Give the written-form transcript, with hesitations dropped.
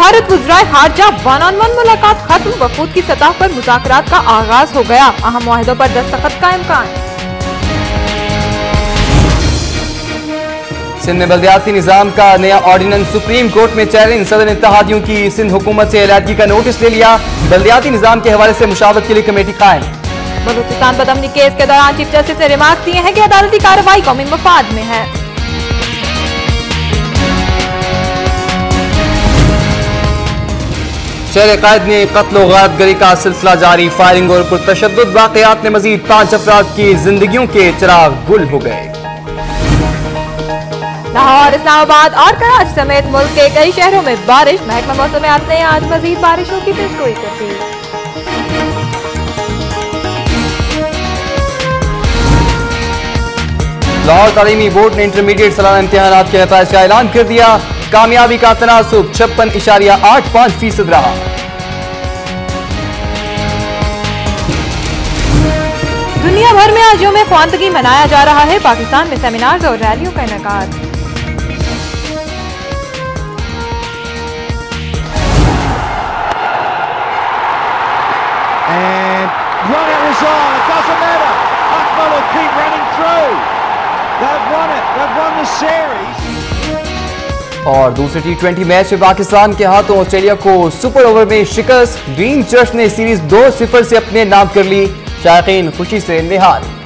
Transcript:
Bharat वज़राए खारजा one on one मुलाकात खत्म, वफूद की सतह पर मुज़ाकरात का आगाज हो गया, अहम मुआहदों पर दस्तखत का इम्कान। सिंध में बल्दियाती निजाम का नया ऑर्डिनेंस सुप्रीम कोर्ट में चैलेंज, सदर ने इत्तेहादियों की सिंध हुकूमत से इलादगी का नोटिस ले लिया, बल्दियाती निजाम के हवाले से मुशावरत के लिए कमेटी कायम। बलूचिस्तान बदअमनी केस के दौरान चीफ जस्टिस ने रिमार्क दिए हैं कि अदालती कार्रवाई कौमी मफाद में है। शहर कायद में कत्ल और गारतगरी का सिलसिला जारी, फायरिंग और पुरतशद्दुद वाकयात में मजीद 5 अफराद की जिंदगियों के चिराग गुल हो गए। लाहौर, इस्लामाबाद और कराची समेत मुल्क के कई शहरों में बारिश, महकमा मौसमियात ने आज मजीद बारिशों की पेशगोई कर दी। लाहौर तालीमी बोर्ड ने इंटरमीडिएट सालाना इम्तिहानात के नतीजे का ऐलान कर दिया, कामयाबी का तनासुब 56.85% रहा। दुनिया भर में आज यौम ख्वानदगी मनाया जा रहा है, पाकिस्तान में सेमिनार्स और रैलियों का इनेकाद। और दूसरे T20 मैच में पाकिस्तान के हाथों ऑस्ट्रेलिया को सुपर ओवर में शिकस्त, ग्रीन चर्च ने सीरीज 2-0 से अपने नाम कर ली, शायकीन खुशी से निहाल।